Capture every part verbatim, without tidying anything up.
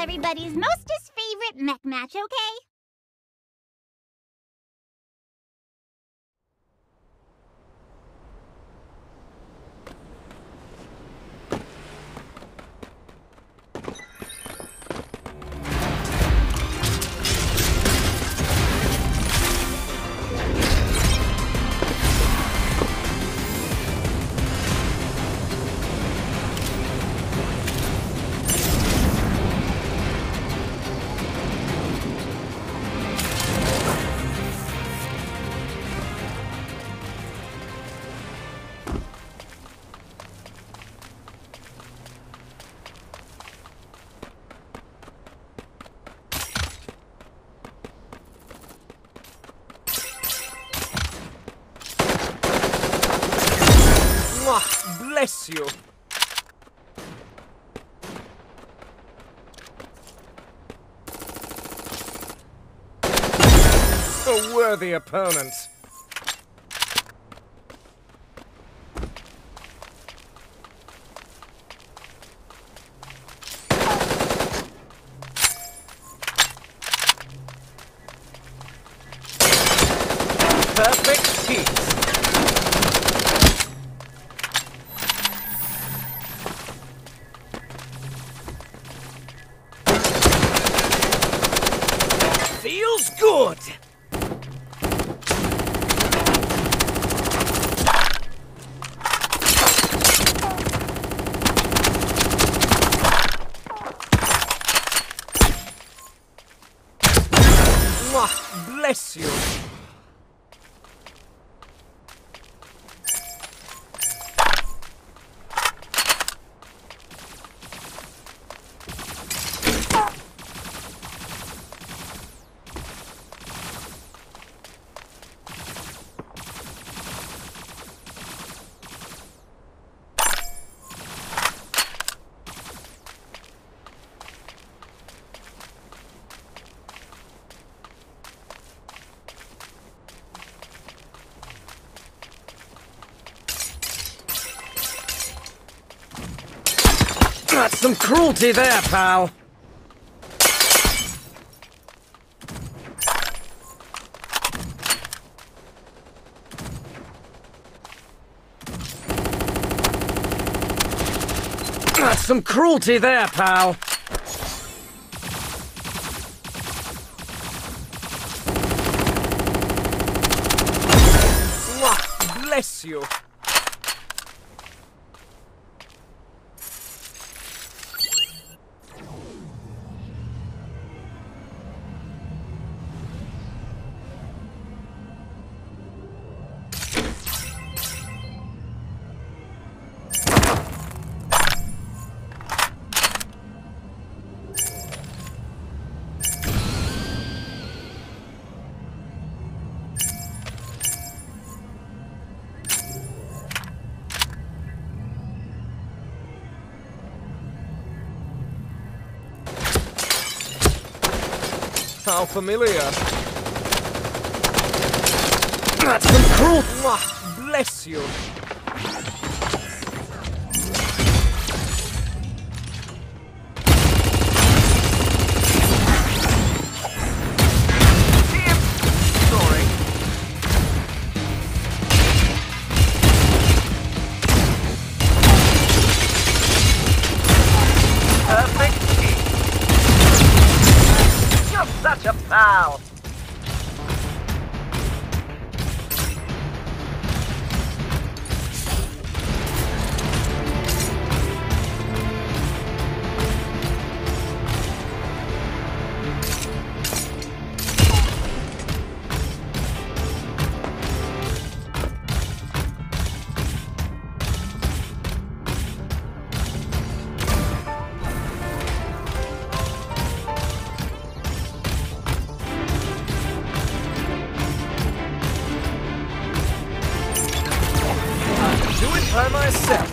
everybody's mostest favorite mech match, okay? Bless you. A worthy opponent. Perfect heat. Feels good! Mwah, bless you! That's some cruelty there, pal. That's some cruelty there, pal. Mwah, bless you. How familiar. That's some cruel. Mwah, bless you. Sorry. Perfect. Such a pal! By myself.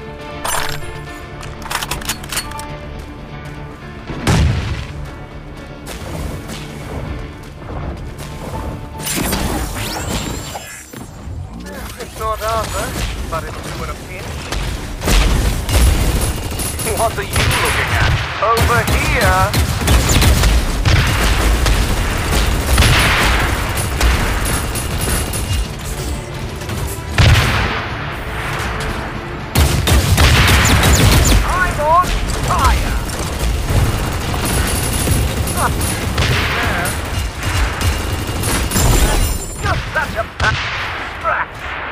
It's not Arthur, but it'll do in a pinch. What are you looking at? Over here! I'm on fire! Huh. Yeah. Just such a bad scratch!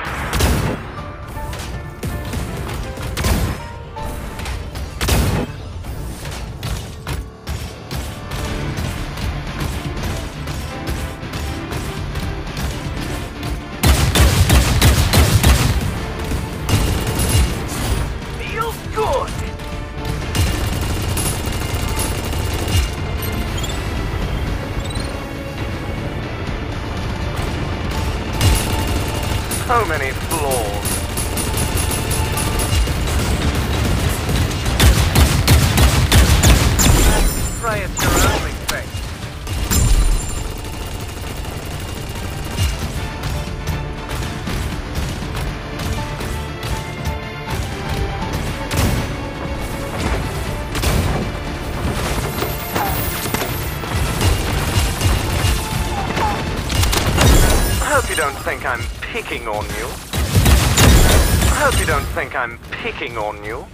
So many flaws. Try it your own effect. I hope you don't think I'm picking on you. I hope you don't think I'm picking on you.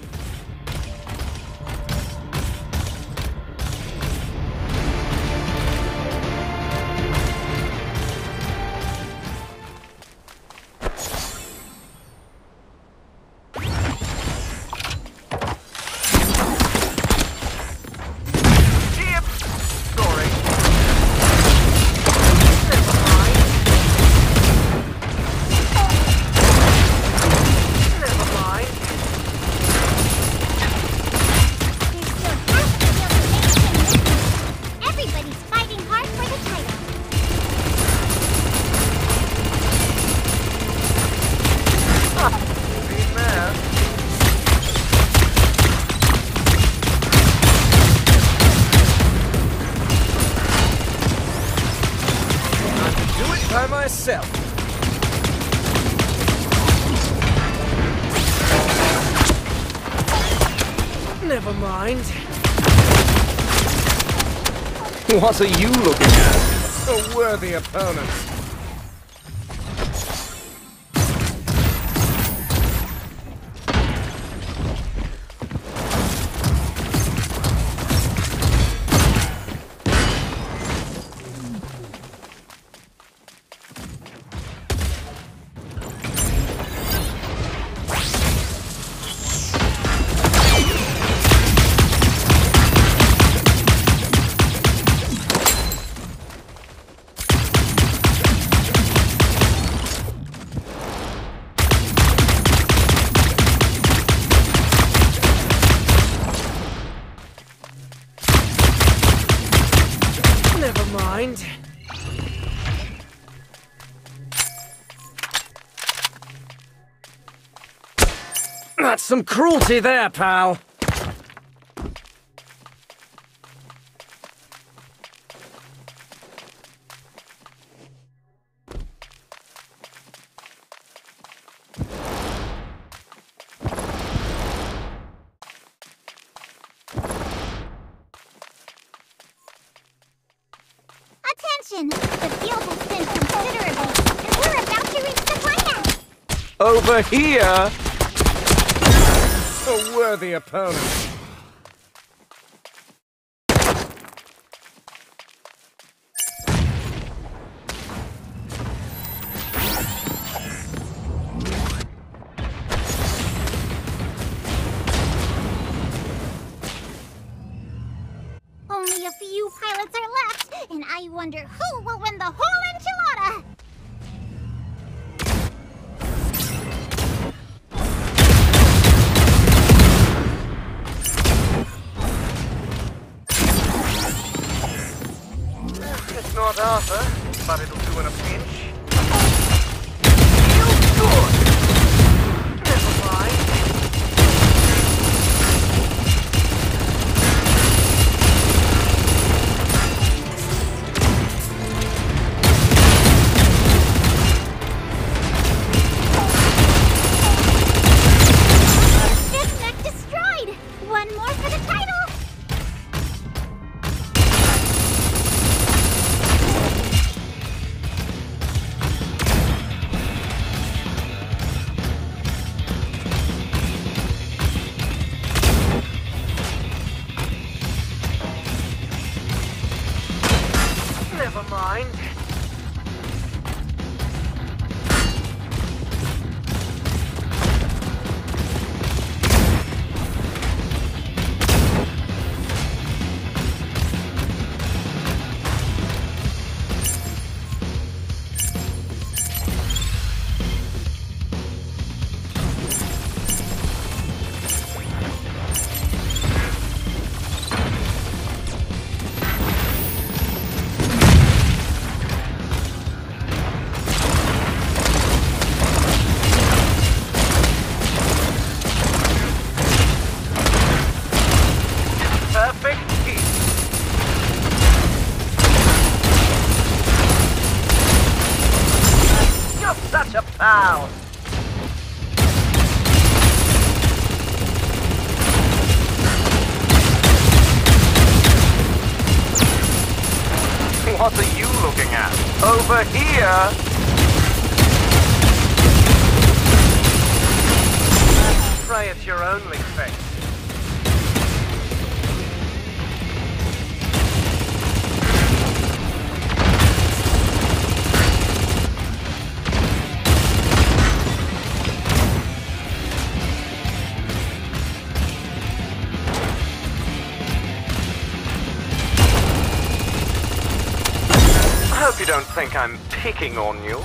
By myself. Never mind. What are you looking at? A worthy opponent. Never mind. That's some cruelty there, pal. Attention! The field has thinned considerably, and we're about to reach the climax! Over here! A worthy opponent. Only a few pilots are left, and I wonder who will win the whole enchilada! It's not Arthur, but it'll do in a pinch. Feels good! Never mind. Fifth mech destroyed! One more for the title! Ow! What are you looking at? Over here! Pray it's your only fate. I hope you don't think I'm picking on you.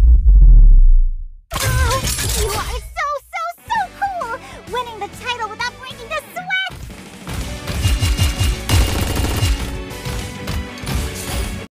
You are so, so, so cool! Winning the title without